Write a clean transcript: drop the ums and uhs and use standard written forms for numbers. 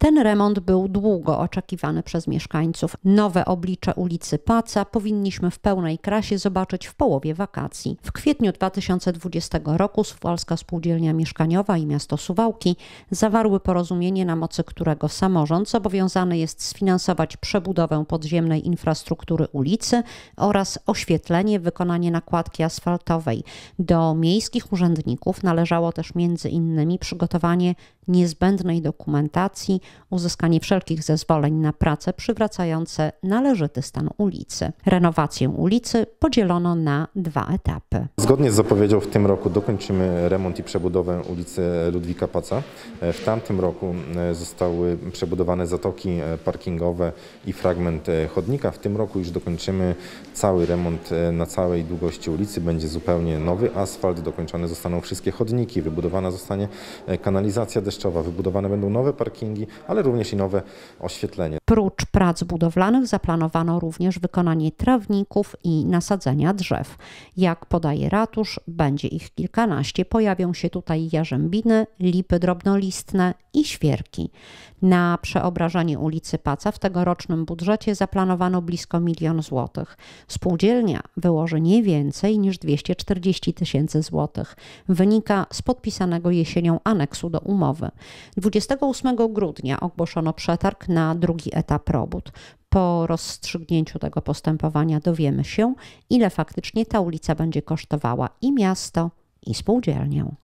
Ten remont był długo oczekiwany przez mieszkańców. Nowe oblicze ulicy Paca powinniśmy w pełnej krasie zobaczyć w połowie wakacji. W kwietniu 2020 roku Suwałka Spółdzielnia Mieszkaniowa i miasto Suwałki zawarły porozumienie, na mocy którego samorząd zobowiązany jest sfinansować przebudowę podziemnej infrastruktury ulicy oraz oświetlenie, wykonanie nakładki asfaltowej. Do miejskich urzędników należało też między innymi przygotowanie niezbędnej dokumentacji, uzyskanie wszelkich zezwoleń na prace przywracające należyty stan ulicy. Renowację ulicy podzielono na 2 etapy. Zgodnie z zapowiedzią w tym roku dokończymy remont i przebudowę ulicy Ludwika Paca. W tamtym roku zostały przebudowane zatoki parkingowe i fragment chodnika. W tym roku już dokończymy cały remont na całej długości ulicy. Będzie zupełnie nowy asfalt, dokończone zostaną wszystkie chodniki, wybudowana zostanie kanalizacja deszczowa, wybudowane będą nowe parkingi, ale również i nowe oświetlenie. Prócz prac budowlanych zaplanowano również wykonanie trawników i nasadzenia drzew. Jak podaje ratusz, będzie ich kilkanaście. Pojawią się tutaj jarzębiny, lipy drobnolistne i świerki. Na przeobrażenie ulicy Paca w tegorocznym budżecie zaplanowano blisko 1 000 000 złotych. Spółdzielnia wyłoży nie więcej niż 240 000 złotych. Wynika z podpisanego jesienią aneksu do umowy. 28 grudnia ogłoszono przetarg na drugi etap robót. Po rozstrzygnięciu tego postępowania dowiemy się, ile faktycznie ta ulica będzie kosztowała i miasto, i spółdzielnię.